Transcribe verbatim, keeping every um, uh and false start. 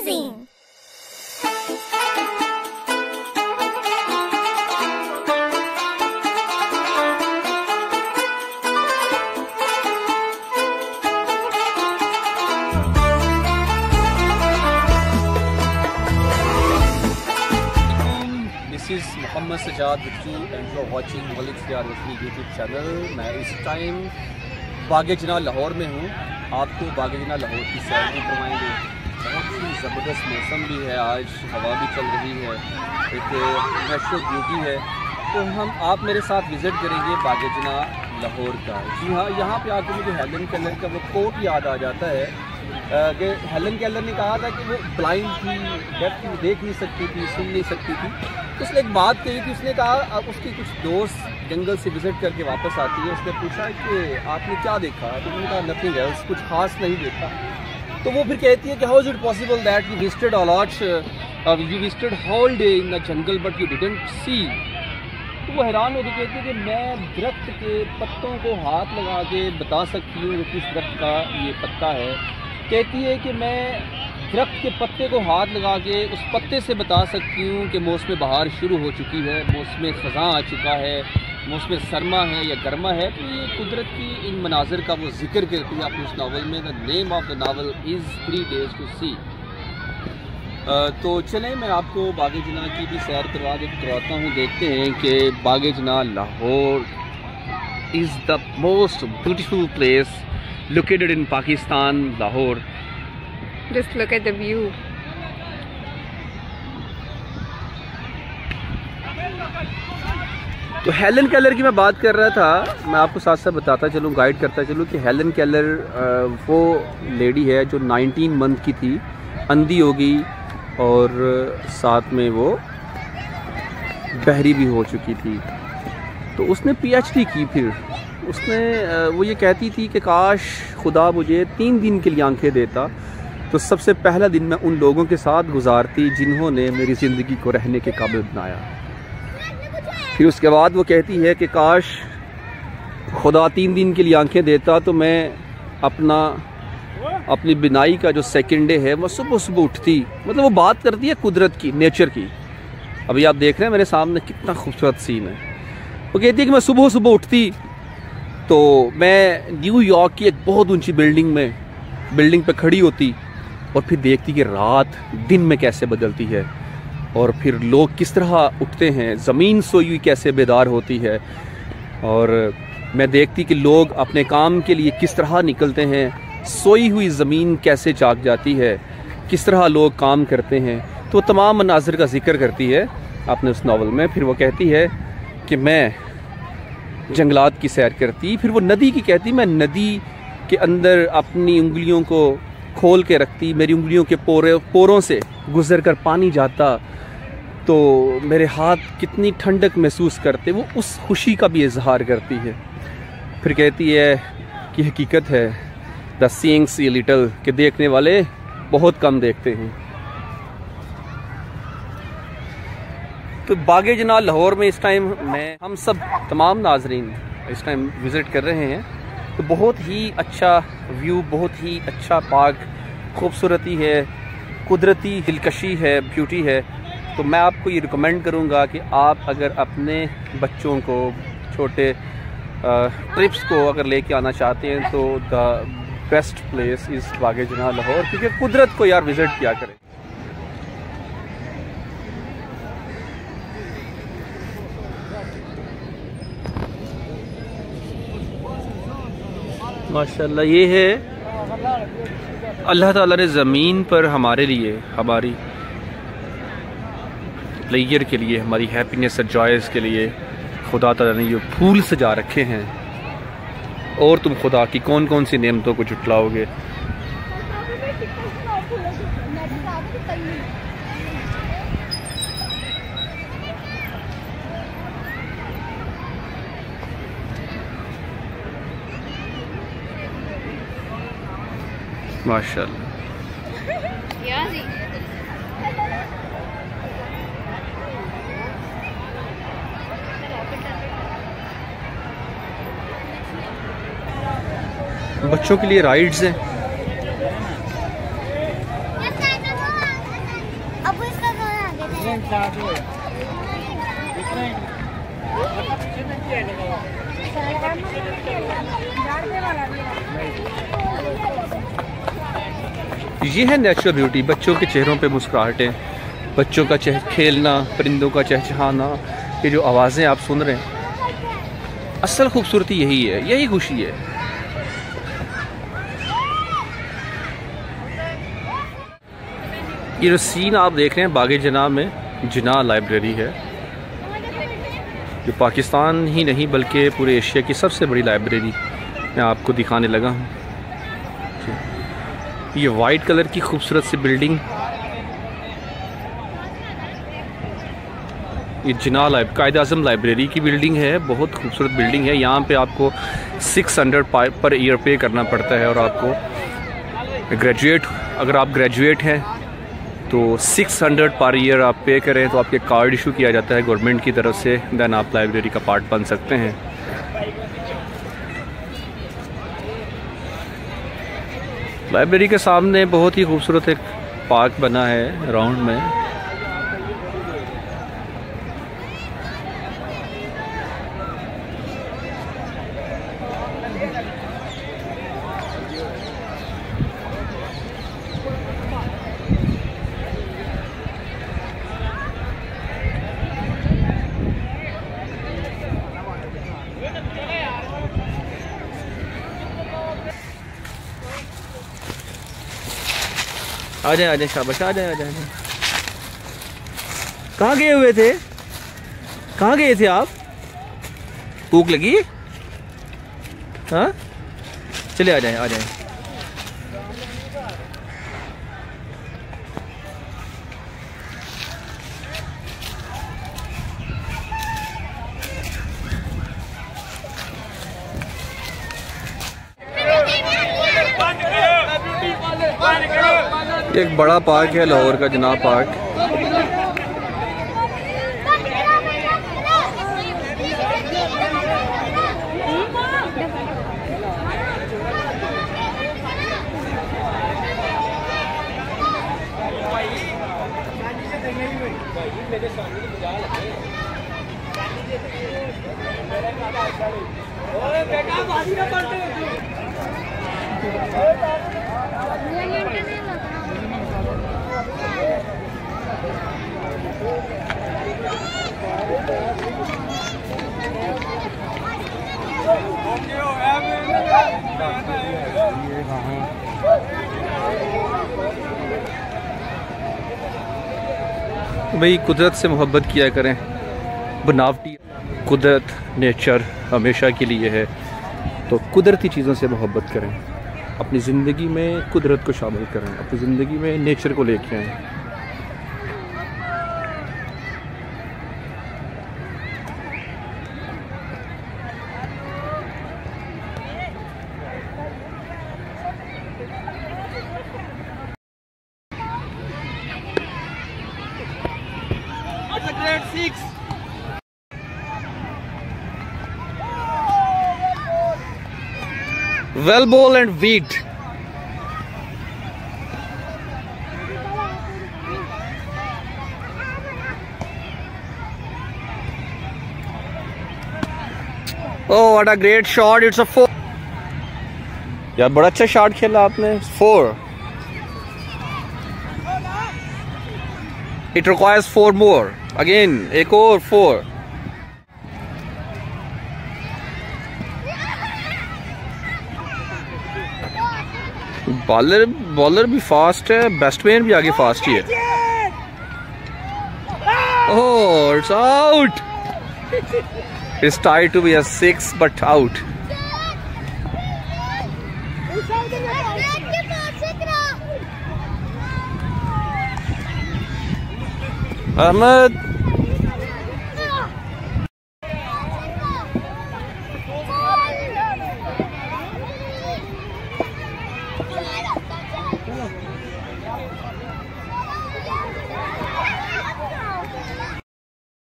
magazine. This is Mohammad Sajjad Bichu and you are watching Malik Ikhtiyar Wasfi YouTube channel। मैं इस time बागे जना लाहौर में हूँ। आपको बागे जना लाहौर की सैर भी करवाएंगे। बहुत ही ज़बरदस्त मौसम भी है, आज हवा भी चल रही है, एक नेचुरल ब्यूटी है। तो हम आप मेरे साथ विज़िट करेंगे बागे जना लाहौर का। जी हाँ, यहाँ पे आकर मुझे हेलन केलर का वो कोट याद आ जाता है कि हेलन केलर ने कहा था कि वो ब्लाइंड थी, डेफ थी, देख नहीं सकती थी, सुन नहीं सकती थी। तो उसने एक बात कही थी, उसने कहा अब उसकी कुछ दोस्त जंगल से विज़िट करके वापस आती है। उसने पूछा कि आपने क्या देखा? तो उन्होंने कहा नथिंग एल्स, कुछ खास नहीं देखा। तो वो फिर कहती है कि how is it possible that you visited a lot, you visited whole day in the jungle but you didn't see. तो वो हैरान होकर कहती है कि मैं दरख्त के पत्तों को हाथ लगा के बता सकती हूँ कि किस दरख्त का ये पत्ता है। कहती है कि मैं दरख्त के पत्ते को हाथ लगा के उस पत्ते से बता सकती हूँ कि मौसम बहार शुरू हो चुकी है, मौसम ख़ज़ां आ चुका है, मौसम सरमा है या गर्मा है। तो ये कुदरत की इन मनाज़र का वो जिक्र करती है अपने उस नावल में। The name of the novel is three days to see. तो चलें मैं आपको बागे जना की भी सैर करवा दे करवाता हूँ। देखते हैं कि Bagh-e-Jinnah Lahore is the most beautiful place located in Pakistan, Lahore. Just look at the view. तो हेलन केलर की मैं बात कर रहा था, मैं आपको साथ साथ बताता चलूँ, गाइड करता चलूँ कि हेलन केलर वो लेडी है जो नाइनटीन मंथ की थी, अंधी हो गई और साथ में वो बहरी भी हो चुकी थी। तो उसने पीएचडी की। फिर उसने वो ये कहती थी कि काश खुदा मुझे तीन दिन के लिए आंखें देता तो सबसे पहला दिन मैं उन लोगों के साथ गुजारती जिन्होंने मेरी ज़िंदगी को रहने के काबिल बनाया। फिर उसके बाद वो कहती है कि काश खुदा तीन दिन के लिए आंखें देता तो मैं अपना अपनी बिनाई का जो सेकंड डे है वो सुबह सुबह उठती। मतलब वो बात करती है कुदरत की, नेचर की। अभी आप देख रहे हैं मेरे सामने कितना खूबसूरत सीन है। वो कहती है कि मैं सुबह सुबह उठती तो मैं न्यूयॉर्क की एक बहुत ऊंची बिल्डिंग में बिल्डिंग पे खड़ी होती और फिर देखती कि रात दिन में कैसे बदलती है और फिर लोग किस तरह उठते हैं, ज़मीन सोई हुई कैसे बेदार होती है। और मैं देखती कि लोग अपने काम के लिए किस तरह निकलते हैं, सोई हुई ज़मीन कैसे जाग जाती है, किस तरह लोग काम करते हैं। तो तमाम मनाज़िर का जिक्र करती है अपने उस नावल में। फिर वो कहती है कि मैं जंगलात की सैर करती। फिर वो नदी की कहती, मैं नदी के अंदर अपनी उंगलियों को खोल के रखती, मेरी उंगलियों के पोरे पोरों से गुज़र कर पानी जाता तो मेरे हाथ कितनी ठंडक महसूस करते। वो उस खुशी का भी इजहार करती है। फिर कहती है कि हकीकत है द सीइंग सी लिटल, कि देखने वाले बहुत कम देखते हैं। तो बागे जना लाहौर में इस टाइम मैं हम सब तमाम नाजरीन इस टाइम विज़िट कर रहे हैं। तो बहुत ही अच्छा व्यू, बहुत ही अच्छा पार्क, खूबसूरती है, कुदरती दिलकशी है, ब्यूटी है। तो मैं आपको ये रिकमेंड करूँगा कि आप अगर अपने बच्चों को छोटे ट्रिप्स को अगर लेके आना चाहते हैं तो द बेस्ट प्लेस इज़ बागे जना लाहौर, क्योंकि कुदरत को यार विज़िट किया करें। माशाल्लाह, ये है अल्लाह ताला ने ज़मीन पर हमारे लिए, हमारी प्लेयर के लिए, हमारी हैप्पीनेस और जॉयज़ के लिए खुदा ताला ने ये फूल सजा रखे हैं। और तुम खुदा की कौन कौन सी नेमतों को जुटलाओगे। माशाल्लाह। बच्चों के लिए राइड्स हैं। ये है नेचुरल ब्यूटी, बच्चों के चेहरों पे मुस्कुराहटें, बच्चों का चह खेलना, परिंदों का चहचहाना, ये जो आवाज़ें आप सुन रहे हैं, असल खूबसूरती यही है, यही खुशी है। ये जो सीन आप देख रहे हैं बागे जनाह में, जिनाह लाइब्रेरी है, जो पाकिस्तान ही नहीं बल्कि पूरे एशिया की सबसे बड़ी लाइब्रेरी मैं आपको दिखाने लगा हूँ। ये वाइट कलर की खूबसूरत सी बिल्डिंग, ये जिनाह लाइब कायद-ए-आज़म लाइब्रेरी की बिल्डिंग है। बहुत खूबसूरत बिल्डिंग है। यहाँ पे आपको सिक्स हंड्रेड पर ईयर पे करना पड़ता है, और आपको ग्रेजुएट अगर आप ग्रेजुएट हैं तो सिक्स हंड्रेड पर ईयर आप पे करें तो आपके कार्ड इशू किया जाता है गवर्नमेंट की तरफ से, देन आप लाइब्रेरी का पार्ट बन सकते हैं। लाइब्रेरी के सामने बहुत ही खूबसूरत एक पार्क बना है राउंड में। आ जाए आ जाए शाबाश, आ जाए आ जाए। कहाँ गए हुए थे, कहाँ गए थे आप? भूख लगी? हाँ चले आ जाए आ जाए। एक बड़ा पार्क है लाहौर का, जिनाह पार्क। भाई कुदरत से मोहब्बत किया करें। बनावटी कुदरत नेचर हमेशा के लिए है, तो कुदरती चीज़ों से मोहब्बत करें। अपनी ज़िंदगी में कुदरत को शामिल करें, अपनी ज़िंदगी में नेचर को लेके आएँ। Well ball and wheat. Oh, what a great shot! It's a four. यार बड़ा अच्छा शॉट खेला आपने। Four. It requires four more. Again, एक और four. बॉलर बॉलर भी फास्ट है, बैट्समैन भी आगे फास्ट ही है। Oh, it's out. It's tied to be a six but out. Ahmad